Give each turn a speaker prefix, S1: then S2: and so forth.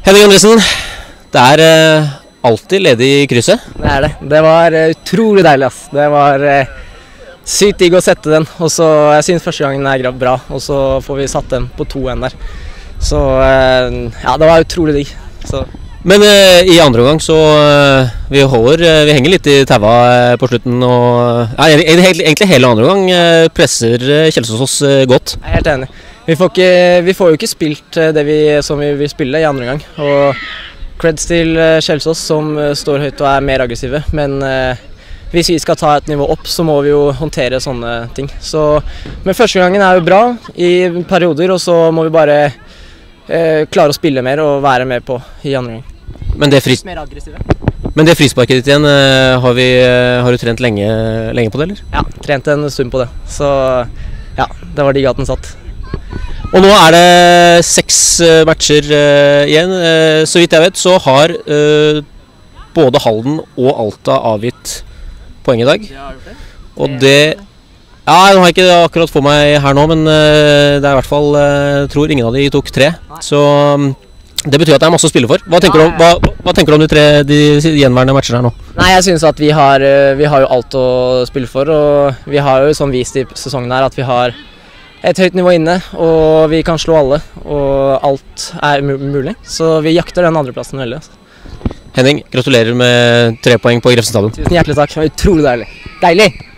S1: Henning Andresen, det er alltid ledig i krysset.
S2: Det er det. Det var utrolig deilig, ass. Det var sykt digg å sette den, og så jeg synes første gangen er bra, og så får vi satt den på 2-1 der. Så ja, det var utrolig digg. Så.
S1: Men i andre omgang så vi henger litt i taua på slutten, og ja, egentlig hele andre omgang presser Kjelsås oss godt.
S2: Jeg er helt enig. Vi får jo ikke spilt det som vi vil spille i andre omgang, og creds til Kjelsås som står høyt og er mer aggressive, men hvis vi skal ta et nivå opp, så må vi jo håndtere sånne ting. Men første gangen er jo bra i perioder, og så må vi bare klare å spille mer og være mer på i andre gang.
S1: Men det frisparket ditt igjen, har du trent lenge på det, eller?
S2: Ja, trent en stund på det. Så ja, det var digg at den satt.
S1: Og nå er det 6 matcher igjen. Så vidt jeg vet, så har både Halden og Alta avgitt poeng i dag. Og det... Ja, nå har jeg ikke akkurat for meg her nå, men det er i hvert fall, tror ingen av de tok 3. Så det betyr at det er masse å spille for. Hva tenker du om de gjenværende matchene her nå?
S2: Nei, jeg synes at vi har jo alt å spille for, og vi har jo sånn vist i sesongen her at vi har et høyt nivå inne, og vi kan slå alle, og alt er mulig. Så vi jakter den andreplassen veldig.
S1: Henning, gratulerer med 3 poeng på Grefsen stadion.
S2: Tusen hjertelig takk, det var utrolig deilig. Deilig!